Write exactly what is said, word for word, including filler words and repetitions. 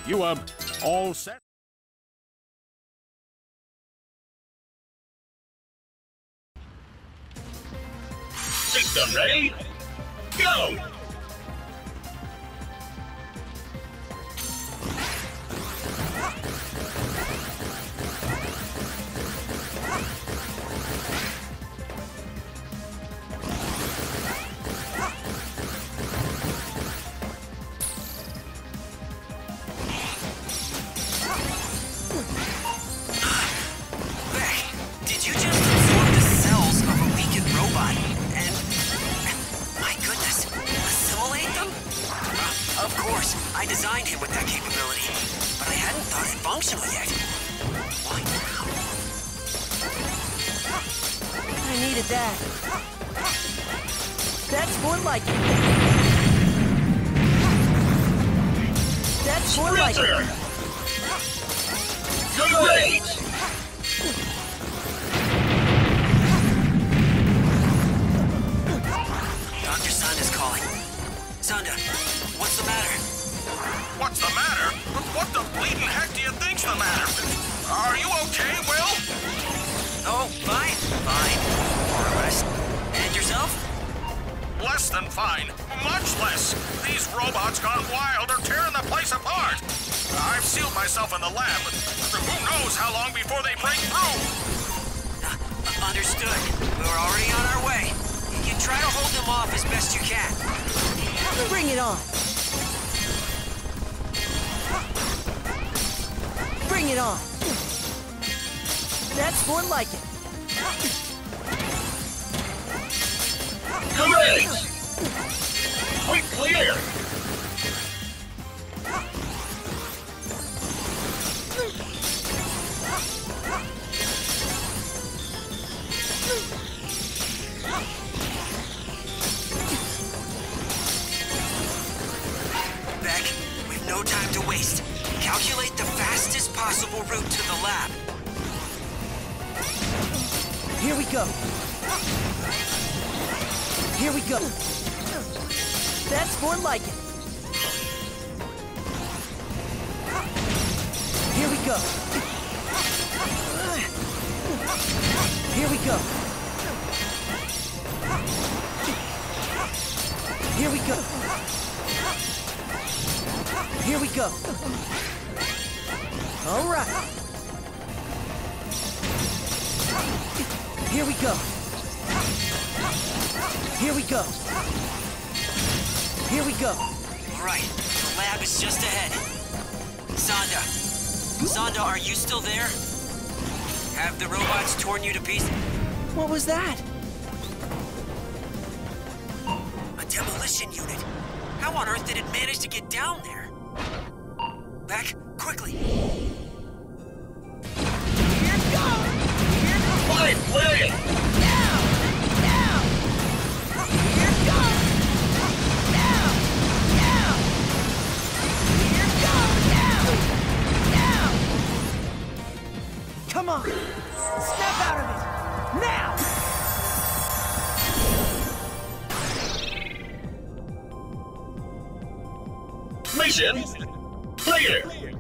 You, uh, all set? System ready? Go! I designed him with that capability, but I hadn't thought it functional yet. Why now? I needed that. That's more like it. That's more like it. Great! Doctor Sanda's calling. Sanda, what's the matter? What's the matter? What the bleeding heck do you think's the matter? Are you okay, Will? Oh, fine. Fine. More or less. And yourself? Less than fine. Much less. These robots gone wild are tearing the place apart. I've sealed myself in the lab, but who knows how long before they break through? Uh, understood. We're already on our way. You try to hold them off as best you can. Bring it on. Bring it on. That's more like it. Great! We're clear! Beck, we've no time to waste. Calculate the fastest possible route to the lab. Here we go. Here we go. That's more like it. Here we go. Here we go. Here we go. Here we go. All right. Here we go. Here we go. Here we go. All right. The lab is just ahead. Sanda. Sanda, are you still there? Have the robots torn you to pieces? What was that? A demolition unit. How on earth did it manage to get down there? Beck, quickly. Here it goes! Here it goes! Fine, play! Down! Down! Here it goes! Down! Down! Here it goes! Down! Down! Come on! Snap out of it! Now! Mission clear!